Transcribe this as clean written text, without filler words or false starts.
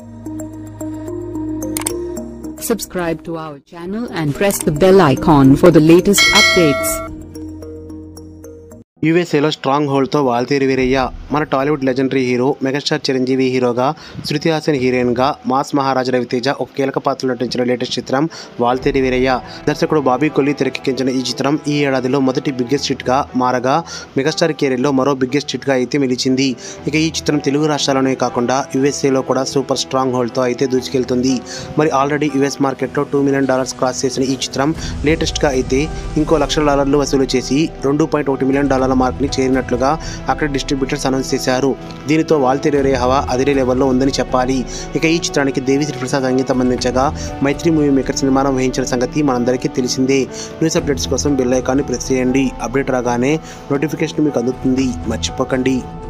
Subscribe to our channel and press the bell icon for the latest updates. యూఎస్ఏలో strong హోల్డ్తో వాల్తేరు వీరయ్య మన Tollywood legendary hero megastar Chiranjeevi హీరోగా, శృతి హాసన్ హీరోయిన్గా, mass మహారాజా రవితేజ ఒక కీలక పాత్రలో నటించిన లేటెస్ట్ చిత్రం వాల్తేరు వీరయ్య. దర్శకుడు బాబీ కొల్లి తెరకెక్కించిన ఈ చిత్రం ఈ ఏడాదిలో మొదటి బిగ్గెస్ట్ హిట్గా మారగా, మెగాస్టార్ కెరీర్లో మరో బిగ్గెస్ట్ హిట్గా అయితే నిలిచింది. ఇక ఈ చిత్రం తెలుగు రాష్ట్రాల్లోనే కాకుండా యూఎస్ఏలో కూడా సూపర్ స్ట్రాంగ్ హోల్డ్తో అయితే దూసుకెళ్తుంది. మరి ఆల్రెడీ యూఎస్ మార్కెట్లో $2 మిలియన్ క్రాస్ చేసిన ఈ చిత్రం లేటెస్ట్గా అయితే ఇంకో $1 లక్షలు వసూలు చేసి $2.1 మిలియన్ మార్క్ని చేరినట్లుగా అక్కడ డిస్ట్రిబ్యూటర్స్ అనౌన్స్ చేశారు. దీనితో వాల్తేరు వీరయ్య హవా అదిరే లెవెల్లో ఉందని చెప్పాలి. ఇక ఈ చిత్రానికి దేవిశ్రీ ప్రసాద్ సంగీతం అందించగా, మైత్రి మూవీ మేకర్స్ నిర్మాణం వహించిన సంగతి మనందరికీ తెలిసిందే. న్యూస్ అప్డేట్స్ కోసం బెల్ ఐకాన్ని ప్రెస్ చేయండి. అప్డేట్ రాగానే నోటిఫికేషన్ మీకు అందుతుంది, మర్చిపోకండి.